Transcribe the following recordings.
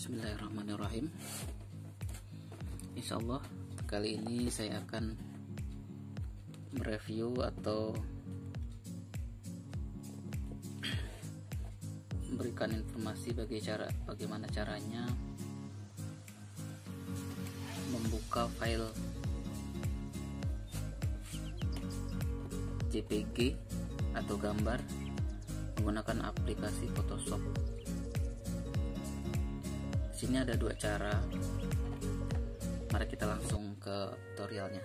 Bismillahirrahmanirrahim. Insyaallah kali ini saya akan mereview atau memberikan informasi bagaimana caranya membuka file JPG atau gambar menggunakan aplikasi Photoshop. Di sini ada dua cara. Mari kita langsung ke tutorialnya.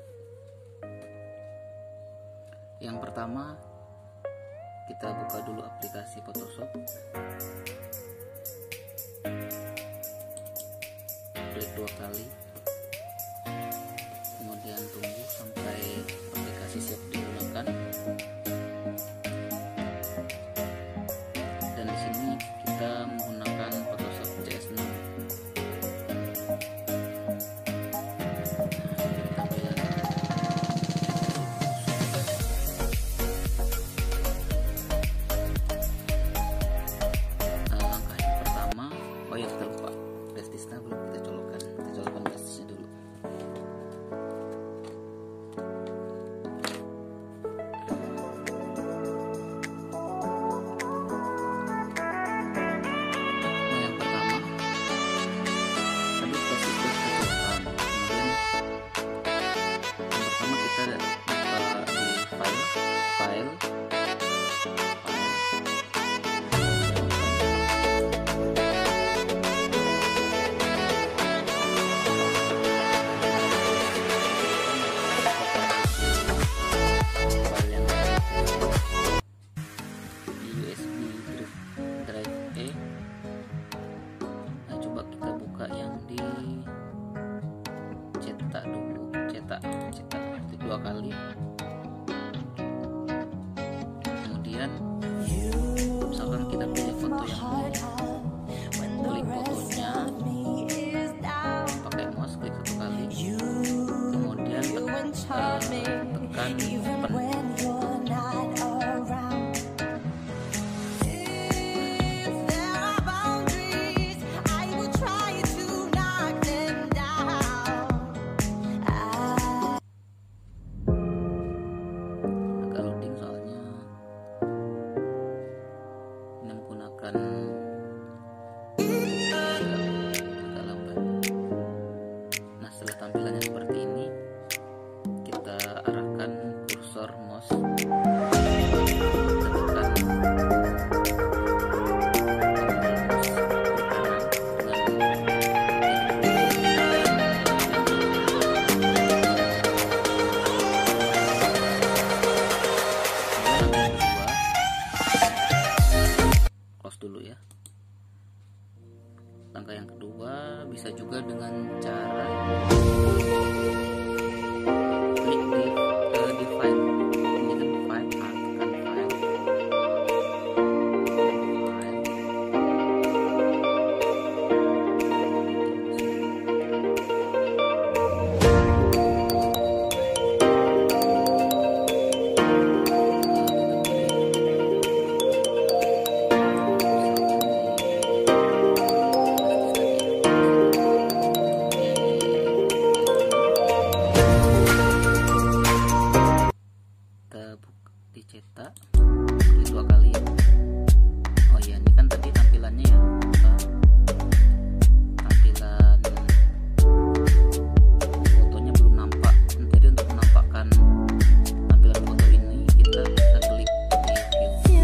Yang pertama, kita buka dulu aplikasi Photoshop. Klik 2 kali. Kemudian tunggu sampai aplikasi siap digunakan. Dan di sini kita menggunakan Photoshop CS6. Langkah yang pertama, kita lupa prestisnya belum kita colokkan. Kita colokkan prestisnya dulu. Cetak 2 kali. Kemudian misalkan kita pilih foto yang klik fotonya, pakai mouse klik 1 kali, kemudian tekan open. Nah, setelah tampilannya seperti ini, kita arahkan kursor mouse dulu ya. Langkah yang kedua bisa juga dengan cara klik di file. Ini kan file, tekan file. Dicetak 2 kali. Oh iya, ini kan tadi tampilannya ya, tampilan fotonya belum nampak. Jadi untuk menampakkan tampilan foto ini, kita bisa klik di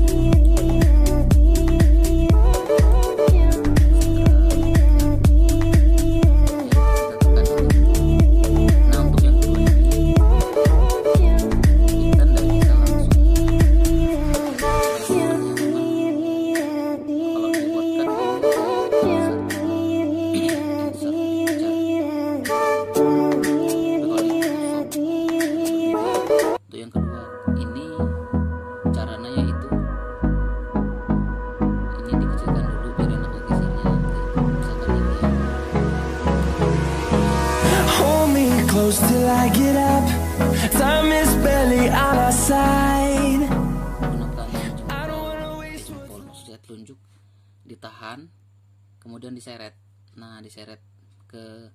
close till I get up. Time is barely on our side. Telunjuk ditahan, kemudian diseret. Nah, diseret ke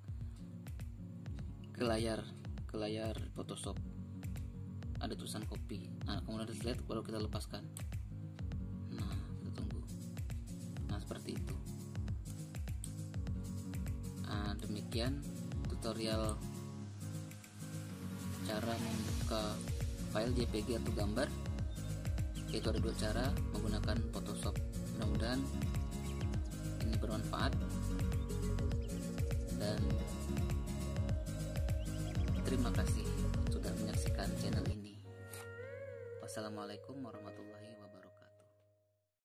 layar Photoshop, ada tulisan copy. Nah, kemudian delete, baru kita lepaskan. Nah, kita tunggu. Nah, seperti itu. Nah, demikian tutorial cara membuka file JPG atau gambar, yaitu ada 2 cara menggunakan Photoshop. Mudah-mudahan ini bermanfaat, dan terima kasih sudah menyaksikan channel ini. Wassalamualaikum warahmatullahi wabarakatuh.